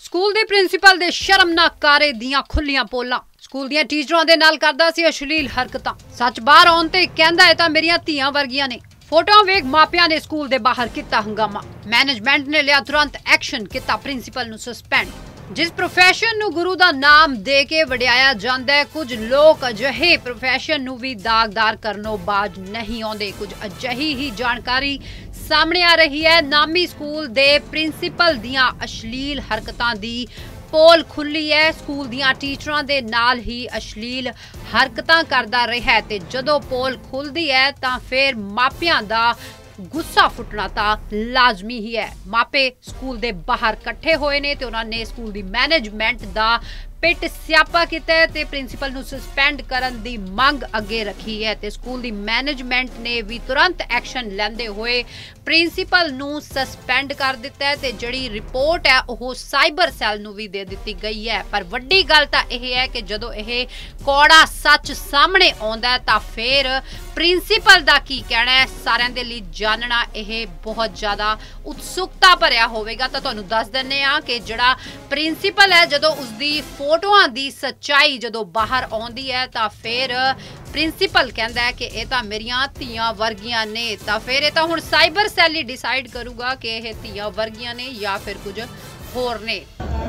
School ਦੇ principal ਦੇ ਸ਼ਰਮਨਾਕ ਕਾਰੇ ਦੀਆਂ ਖੁੱਲੀਆਂ ਪੋਲਾਂ। ਸਕੂਲ ਦੀਆਂ ਟੀਚਰਾਂ ਦੇ ਨਾਲ ਕਰਦਾ ਸੀ ਅਸ਼ਲੀਲ ਹਰਕਤਾਂ। ਸੱਚ ਬਾਹਰ ਆਉਣ ਤੇ ਕਹਿੰਦਾ ਹੈ ਤਾਂ ਮੇਰੀਆਂ ਧੀਆਂ ਵਰਗੀਆਂ ਨੇ। फोटो वेख मापिया ने स्कूल दे बाहर किता हंगामा। मैनेजमेंट ने लिया तुरंत एक्शन, किता प्रिंसीपल नूं सस्पेंड। जिस प्रोफैशन नूं गुरु दा नाम दे के वडियाया जांदा है, कुछ लोग अजिहे प्रोफैशन नूं भी दागदार करनों बाज नहीं आउंदे। कुछ अजिही ही जानकारी सामने आ रही है। नामी स्कूल दे प्रिंसीपल दियां अश्लील हरकतां दी पोल खुली है। स्कूल दियां टीचरां दे नाल ही अश्लील हरकतां करदा रहा है ते जदों पोल खुलदी है तां फिर मापियां दा गुस्सा फुटना तां लाजमी ही है। मापे स्कूल दे बाहर इकट्ठे होए ने ते उन्हां ने स्कूल दी मैनेजमेंट दा पिट स्यापा किता है ते प्रिंसीपल नूं सस्पेंड करन दी मंग अगे रखी है ते स्कूल दी मैनेजमेंट ने भी तुरंत एक्शन लैंदे होए प्रिंसीपल नूं सस्पेंड कर दिता है ते जिहड़ी रिपोर्ट है ओह साइबर सैल नूं भी दे दित्ती गई है। पर वड्डी गल तां इह है कि जदों इह कौड़ा सच सामने आउंदा है तां फिर प्रिंसीपल दा की कहना है सारिआं दे लई जानना इह बहुत ज़्यादा उत्सुकता भरिआ होवेगा। तां तुहानूं दस दिंदे आ कि जिहड़ा प्रिंसीपल है जदों उसदी फोटोआं दी सच्चाई जदों बाहर आउंदी है तां फिर प्रिंसीपल कहंदा है कि इह तां मेरियां धीआं वर्गियां ने। तां फिर इह तां हुण साइबर सैल ही डिसाइड करूगा कि इह धीआं वर्गियां ने या फिर कुछ होर ने।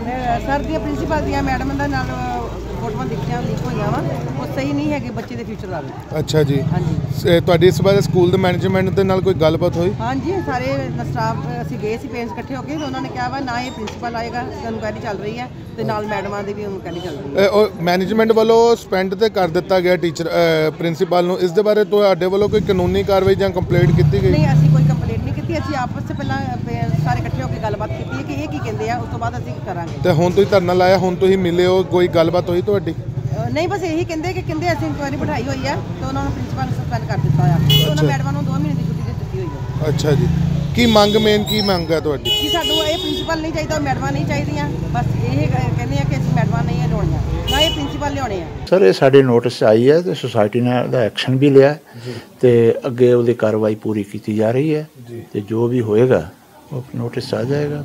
सर ਦੀਆਂ ਪ੍ਰਿੰਸੀਪਲ ਦੀਆਂ ਮੈਡਮ ਦਾ ਨਾਲ ਫੋਟੋਆਂ ਦੇਖੀਆਂ ਲੀਕ ਹੋਈਆਂ ਵਾ, ਉਹ ਸਹੀ ਨਹੀਂ ਹੈਗੇ ਬੱਚੇ ਦੇ ਫਿਊਚਰ ਦਾ। ਅੱਛਾ ਜੀ, ਹਾਂਜੀ। ਤੁਹਾਡੀ ਇਸ ਬਾਰੇ ਸਕੂਲ ਦੇ ਮੈਨੇਜਮੈਂਟ ਦੇ ਨਾਲ ਕੋਈ ਗੱਲਬਾਤ ਹੋਈ? ਹਾਂਜੀ, ਸਾਰੇ ਸਟਾਫ ਅਸੀਂ ਗਏ ਸੀ ਪੇਰੈਂਟਸ ਇਕੱਠੇ ਹੋ ਕੇ ਤੇ ਉਹਨਾਂ ਨੇ ਕਿਹਾ ਵਾ ਨਾ ਇਹ ਪ੍ਰਿੰਸੀਪਲ ਆਏਗਾ, ਇਨਕੁਆਇਰੀ ਚੱਲ ਰਹੀ ਹੈ ਤੇ ਨਾਲ ਮੈਡਮਾਂ ਦੀ ਵੀ ਇਨਕੁਆਇਰੀ ਚੱਲ ਰਹੀ ਹੈ। ਉਹ ਮੈਨੇਜਮੈਂਟ ਵੱਲੋਂ ਸਸਪੈਂਡ ਤੇ ਕਰ ਦਿੱਤਾ ਗਿਆ ਟੀਚਰ ਪ੍ਰਿੰਸੀਪਲ ਨੂੰ। ਇਸ ਦੇ ਬਾਰੇ ਤੁਹਾਡੇ ਵੱਲੋਂ ਕੋਈ ਕਾਨੂੰਨੀ ਕਾਰਵਾਈ ਜਾਂ ਕੰਪਲੇਂਟ ਕੀਤੀ ਗਈ? ਨਹੀਂ, ਅਸੀਂ ਕੋਈ ਕੰਪਲੇਂਟ ਨਹੀਂ ਕੀਤੀ। ਅਸੀਂ ਆਪਸ ਵਿੱਚ ਪਹਿਲਾਂ ਸਾਰੇ ਇਕੱਠੇ ਹੋ ਕੇ ਗੱਲਬਾਤ ਕੀਤੀ ਹੈ ਕਿ ਇਹ ਕੀ ਕਹਿੰਦੇ ਆ, ਉਸ ਤੋਂ ਬਾਅਦ ਅਸੀਂ ਕਰਾਂਗੇ। ਤੇ ਹੁਣ ਤੁਸੀਂ ਧਰਨਾ ਲਾਇਆ, ਹੁਣ ਤੁਸੀਂ ਮਿਲੇ ਹੋ, ਕੋਈ ਗੱਲਬਾਤ ਹੋਈ ਤੁਹਾਡੀ? ਨਹੀਂ, ਬਸ ਇਹੀ ਕਹਿੰਦੇ ਅਸੀਂ ਇਨਕੁਆਇਰੀ ਬਿਠਾਈ ਹੋਈ ਹੈ ਤੇ ਉਹਨਾਂ ਨੂੰ ਪ੍ਰਿੰਸੀਪਲ ਨੂੰ ਸਸਪੈਂਡ ਕਰ ਦਿੱਤਾ ਹੋਇਆ ਤੇ ਉਹਨਾਂ ਮੈਡਮਾਂ ਨੂੰ 2 ਮਹੀਨੇ ਦੀ ਛੁੱਟੀ ਦੇ ਦਿੱਤੀ ਹੋਈ ਹੈ। ਅੱਛਾ ਜੀ, ਕੀ ਮੰਗ ਕੀ ਮੰਗ ਹੈ ਤੁਹਾਡੀ? ਕਿ ਸਾਨੂੰ ਇਹ ਪ੍ਰਿੰਸੀਪਲ ਨਹੀਂ ਚਾਹੀਦਾ, ਮੈਡਮਾਂ ਨਹੀਂ ਚਾਹੀਦੀਆਂ। ਬਸ ਇਹ ਕਹਿੰਦੇ ਆ ਕਿ ਅਸੀਂ ਮੈਡਮਾਂ ਨਹੀਂ ਲਿਆਉਣੀਆਂ, ਨਾ ਇਹ ਪ੍ਰਿੰਸੀਪਲ ਲਿਆਉਣੇ ਆ। ਸਰ ਇਹ ਸਾਡੇ ਨੋਟਿਸ ਆਈ ਹੈ ਤੇ ਸੁਸਾਇਟੀ ਨੇ ਉਹਦਾ ਐਕਸ਼ਨ ਵੀ ਲਿਆ ਤੇ ਅੱਗੇ ਉਹਦੀ ਕਾਰਵਾਈ ਪੂਰੀ ਕੀਤੀ ਜਾ ਰਹੀ ਹੈ ਤੇ ਜੋ ਵੀ ਹੋਏਗਾ ਉਹ ਨੋਟਿਸ ਆ ਜਾਏਗਾ।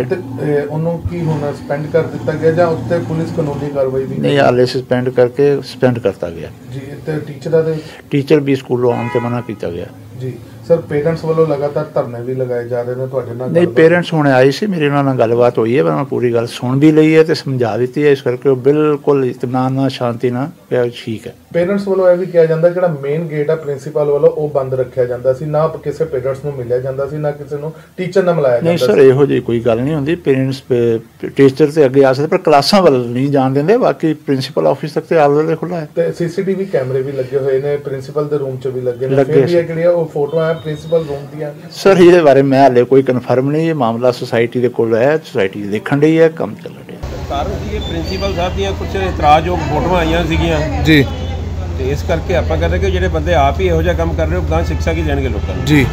ਉਹਨੂੰ ਕੀ ਹੋਣਾ, ਸਸਪੈਂਡ ਕਰ ਦਿੱਤਾ ਗਿਆ ਜਾਂ ਉੱਤੇ ਪੁਲਿਸ ਕਾਨੂੰਨੀ ਕਾਰਵਾਈ ਵੀ? ਨਹੀਂ, ਹਾਲੇ ਸਸਪੈਂਡ ਕਰਤਾ ਗਿਆ ਜੀ। ਤੇ ਟੀਚਰਾਂ ਦੇ ਟੀਚਰ ਵੀ ਸਕੂਲੋਂ ਆਉਣ ਤੇ ਮਨਾ ਕੀਤਾ ਗਿਆ ਜੀ। ਸਰ ਪੇਰੈਂਟਸ ਵੱਲੋਂ ਲਗਾਤਾਰ ਧਰਨੇ ਵੀ ਲਗਾਏ ਜਾ ਰਹੇ ਨੇ, ਤੁਹਾਡੇ ਨਾਲ? ਨਹੀਂ, ਪੇਰੈਂਟਸ ਹੁਣ ਆਏ ਸੀ, ਮੇਰੇ ਉਹਨਾਂ ਨਾਲ ਗੱਲਬਾਤ ਹੋਈ ਹੈ, ਮੈਂ ਪੂਰੀ ਗੱਲ ਸੁਣ ਵੀ ਲਈ ਹੈ ਤੇ ਸਮਝਾ ਦਿੱਤੀ ਹੈ। ਇਸ ਕਰਕੇ ਉਹ ਬਿਲਕੁਲ ਇਤਮਾਨ ਨਾਲ ਸ਼ਾਂਤੀ ਨਾਲ ਪਿਆ ਠੀਕ ਹੈ। ਪੇਰੈਂਟਸ ਵੱਲੋਂ ਇਹ ਵੀ ਕਿਹਾ ਜਾਂਦਾ ਜਿਹੜਾ ਮੇਨ ਗੇਟ ਆ ਪ੍ਰਿੰਸੀਪਲ ਵੱਲੋਂ ਉਹ ਬੰਦ ਰੱਖਿਆ ਜਾਂਦਾ ਸੀ, ਨਾ ਕਿਸੇ ਪੇਰੈਂਟਸ ਨੂੰ ਮਿਲਿਆ ਜਾਂਦਾ ਸੀ, ਨਾ ਕਿਸੇ ਨੂੰ ਟੀਚਰ ਨਾਲ ਮਿਲਾਇਆ ਜਾਂਦਾ ਸੀ। ਨਹੀਂ ਸਰ, ਇਹੋ ਜਿਹੀ ਕੋਈ ਗੱਲ ਨਹੀਂ ਹੁੰਦੀ। ਪੇਰੈਂਟਸ ਟੀਚਰ ਤੇ ਅੱਗੇ ਆ ਸਕਦੇ ਪਰ ਕਲਾਸਾਂ ਵੱਲ ਨਹੀਂ ਜਾਣ ਦਿੰਦੇ। ਬਾਕੀ ਪ੍ਰਿੰਸੀਪਲ ਆਫਿਸ ਤੱਕ ਤੇ ਆਲਰੇਡੀ ਖੁੱਲ੍ਹਾ ਹੈ ਤੇ ਸੀਸੀਟੀਵੀ ਕੈਮਰੇ ਵੀ ਲੱਗੇ ਹੋਏ ਨੇ, ਪ੍ਰਿੰਸੀਪਲ ਦੇ ਰੂਮ 'ਚ ਵੀ ਲੱਗੇ ਨੇ। ਫਿਰ ਵੀ ਇਹ ਜਿਹੜੀਆਂ ਉਹ ਫੋਟੋਆਂ ਆ ਪ੍ਰਿੰਸੀਪਲ ਰੂਮ ਦੀਆਂ? ਸਰ ਇਹਦੇ ਬਾਰੇ ਮੈਂ ਹਾਲੇ ਕੋਈ ਕਨਫਰਮ ਨਹੀਂ। ਇਹ ਮਾਮਲਾ ਸੁਸਾਇਟੀ ਦੇ ਕੋਲ ਹੈ, ਸੁਸਾਇਟੀ ਦੇਖਣ ਰਹੀ ਹੈ, ਕੰਮ ਚੱਲ ਰਿਹਾ। ਕਾਰਨ ਸੀ ਇਹ ਪ੍ਰਿੰਸੀਪਲ ਸਾਹਿਬ ਦੀਆਂ ਕੁਝ ਇਤਰਾਜ਼ਯੋਗ ਫੋਟੋਆਂ ਆਈਆਂ ਸੀਗੀਆਂ ਜੀ ਤੇ ਇਸ ਕਰਕੇ ਆਪਾਂ ਕਹਿੰਦੇ ਕਿ ਜਿਹੜੇ ਬੰਦੇ ਆਪ ਹੀ ਇਹੋ ਜਿਹਾ ਕੰਮ ਕਰ ਰਹੇ ਹੋ ਗਾਂ ਸਿੱਖਿਆ ਕੀ ਦੇਣਗੇ ਲੋਕਾਂ ਨੂੰ। ਜੀ,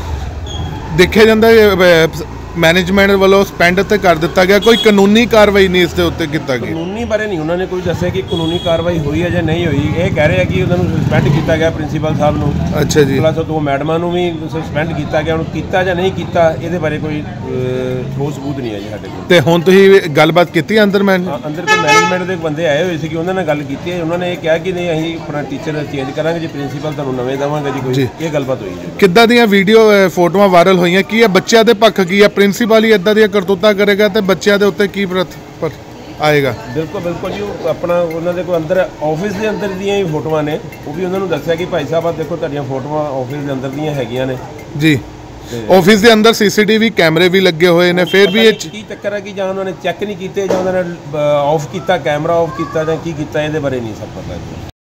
ਦੇਖਿਆ ਜਾਂਦਾ ਮੈਨੇਜਮੈਂਟ ਵੱਲੋਂ ਸਸਪੈਂਡ ਤੇ ਕਰ ਦਿੱਤਾ ਗਿਆ, ਕੋਈ ਕਾਨੂੰਨੀ ਕਾਰਵਾਈ ਨਹੀਂ ਇਸ ਦੇ ਉੱਤੇ ਕੀਤਾ ਗਿਆ? ਕਾਨੂੰਨੀ ਬਾਰੇ ਨਹੀਂ ਉਹਨਾਂ ਨੇ ਕੋਈ ਦੱਸਿਆ ਕਿ ਕਾਨੂੰਨੀ ਕਾਰਵਾਈ ਹੋਈ ਹੈ ਜਾਂ ਨਹੀਂ ਹੋਈ। ਇਹ ਕਹਿ ਰਹੇ ਆ ਕਿ ਉਹਨਾਂ ਨੂੰ ਸਸਪੈਂਡ ਕੀਤਾ ਗਿਆ ਪ੍ਰਿੰਸੀਪਲ ਸਾਹਿਬ ਨੂੰ। ਅੱਛਾ ਜੀ। ਪਲੱਸ 2 ਮੈਡਮਾਂ ਨੂੰ ਵੀ ਸਸਪੈਂਡ ਕੀਤਾ ਗਿਆ। ਉਹਨੂੰ ਕੀਤਾ ਜਾਂ ਨਹੀਂ ਕੀਤਾ ਇਹਦੇ ਬਾਰੇ ਕੋਈ ਠੋਸ ਸਬੂਤ ਨਹੀਂ ਹੈ ਜੀ ਸਾਡੇ ਕੋਲ। ਤੇ ਹੁਣ ਤੁਸੀਂ ਗੱਲਬਾਤ ਕੀਤੀ ਅੰਦਰ ਕੋਈ ਮੈਨੇਜਮੈਂਟ ਦੇ ਬੰਦੇ ਆਏ ਹੋਏ ਸੀ ਕਿ ਉਹਨਾਂ ਨਾਲ ਗੱਲ ਕੀਤੀ ਹੈ। ਉਹਨਾਂ ਨੇ ਇਹ ਕਿਹਾ ਕਿ ਨਹੀਂ ਅਸੀਂ ਆਪਣਾ ਟੀਚਰ ਚੇਂਜ ਕਰਾਂਗੇ ਜੀ, ਪ੍ਰਿੰਸੀਪਲ ਤੁਹਾਨੂੰ ਨਵੇਂ ਦੇਵਾਂਗੇ ਜੀ। ਕੋਈ ਇਹ ਗੱਲਬਾਤ ਹੋਈ ਜੀ। ਕਿੱਦਾਂ ਦੀਆਂ ਵੀਡੀਓ ਫੋਟੋਆਂ ਵਾਇਰਲ ਹੋਈਆਂ? ਕੀ ਇਹ ਬੱਚਿਆਂ ਦੇ ਪੱਖ ਕੀ ਹੈ? ਪ੍ਰਿੰਸੀਪਲ ਹੀ ਇੱਦਾਂ ਦੀਆਂ ਕਰਤੂਤਾਂ ਕਰੇਗਾ ਤੇ ਬੱਚਿਆਂ ਦੇ ਉੱਤੇ ਕੀ ਆਏਗਾ? ਬਿਲਕੁਲ ਜੀ। ਉਹ ਆਪਣਾ ਉਹਨਾਂ ਦੇ ਕੋਲ ਅੰਦਰ ਆਫਿਸ ਦੇ ਅੰਦਰ ਦੀਆਂ ਹੀ ਫੋਟੋਆਂ ਨੇ। ਉਹ ਵੀ ਉਹਨਾਂ ਨੂੰ ਦੱਸਿਆ ਕਿ ਭਾਈ ਸਾਹਿਬ ਆ ਦੇਖੋ ਤੁਹਾਡੀਆਂ ਫੋਟੋਆਂ ਆਫਿਸ ਦੇ ਅੰਦਰ ਦੀਆਂ ਹੈਗੀਆਂ ਨੇ ਜੀ। ਆਫਿਸ ਦੇ ਅੰਦਰ ਸੀਸੀਟੀਵੀ ਕੈਮਰੇ ਵੀ ਲੱਗੇ ਹੋਏ ਨੇ। ਫਿਰ ਵੀ ਇਹ ਕੀ ਚੱਕਰ ਹੈ ਕਿ ਜਾਂ ਉਹਨਾਂ ਨੇ ਚੈੱਕ ਨਹੀਂ ਕੀਤੇ ਜਾਂ ਉਹਨਾਂ ਨੇ ਆਫ ਕੀਤਾ, ਕੈਮਰਾ ਆਫ ਕੀਤਾ ਜਾਂ ਕੀ ਕੀਤਾ, ਇਹਦੇ ਬਾਰੇ ਨਹੀਂ ਸਭ ਪਤਾ ਜੀ।